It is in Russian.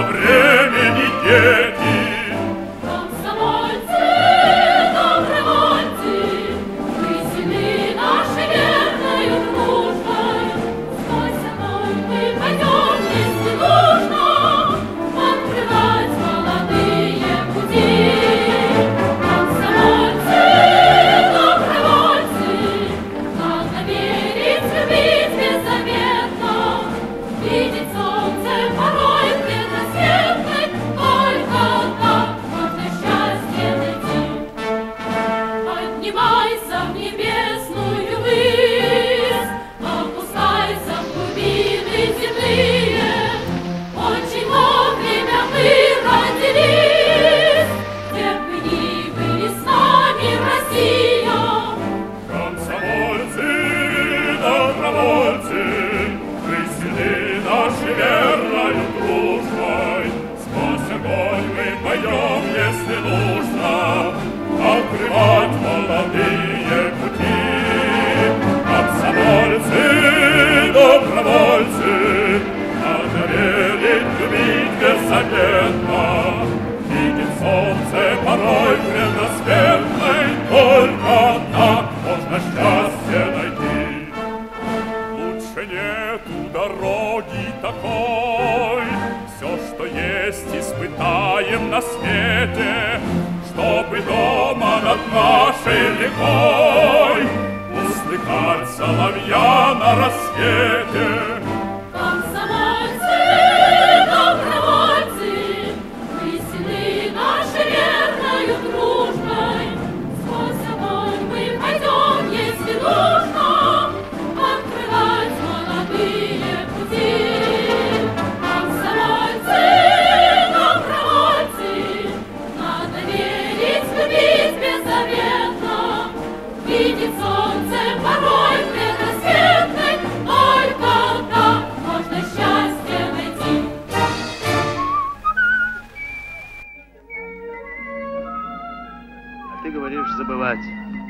времени дети. Комсомольцы, добровольцы, веселы нашей верною дружбой. Сквозь огонь мы пойдем, если нужно, открывать молодые пути. Комсомольцы, добровольцы, надо верить, любить беззаветно, видеть солнце порой предрассветной, только так можно счастье найти. Поднимайся в небесную высь, опускайся в глубины земные. Очень вовремя мы родились, где бы ни были с нами, Россия. Комсомольцы, добровольцы, веселы нашей верною дружбой. Сквозь огонь мы пойдем, если нужно, открывать молодые пути. Комсомольцы, добровольцы, надо верить, любить беззаветно, видеть солнце порой предрассветной, только так можно счастье найти. Лучше нету дороги такой, все, что есть, испытаем на свете, чтобы дома над нашей рекой услыхать соловья на рассвете. Комсомольцы, добровольцы, веселы нашей верною дружбой. Сквозь огонь мы пойдем, если нужно, открывать молодые пути. Комсомольцы, добровольцы, надо верить, любить беззаветно, видеть солнце порой предрассветной, только так можно счастье найти. А ты говоришь забывать.